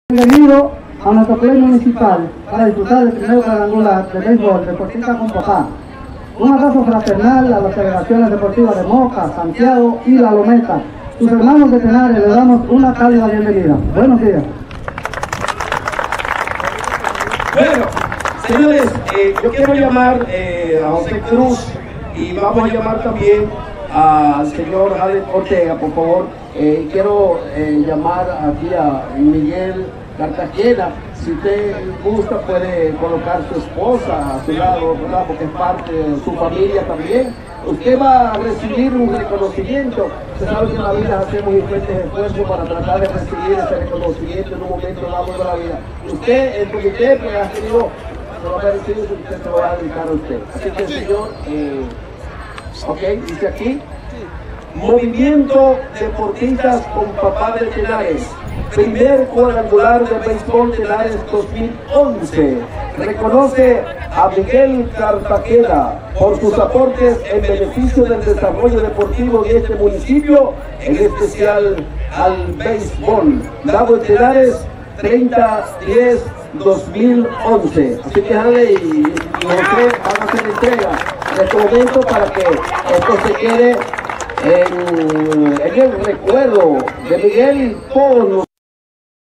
Bienvenido a nuestro pleno municipal para disfrutar del primer cuadrangular de béisbol Deportista con Papá. Un abrazo fraternal a las federaciones deportivas de Moca, Santiago y La Lometa. Sus hermanos de Tenares le damos una cálida bienvenida. Buenos días. Bueno, señores, yo quiero llamar a José Cruz y vamos a llamar también al señor Alex Ortega, por favor. Quiero llamar aquí a Miguel Cartagena. Si usted gusta, puede colocar su esposa a su lado, ¿verdad? Porque es parte de su familia también. Usted va a recibir un reconocimiento. Usted sabe que en la vida hacemos diferentes esfuerzos para tratar de recibir ese reconocimiento en un momento dado de la vida. Usted, el comité, pues ha tenido, se lo ha merecido, usted se lo va a dedicar a usted. Así que, señor, ok, dice aquí. Movimiento Deportistas con Papá de Tenares. Primer cuadrangular de béisbol Tenares 2011. Reconoce a Miguel Cartagena por sus aportes en beneficio del desarrollo deportivo de este municipio, en especial al béisbol. Dado en Tenares 30-10-2011. Así que Jale y José van a hacer entrega en este momento para que esto se quede en el recuerdo de Miguel y todos los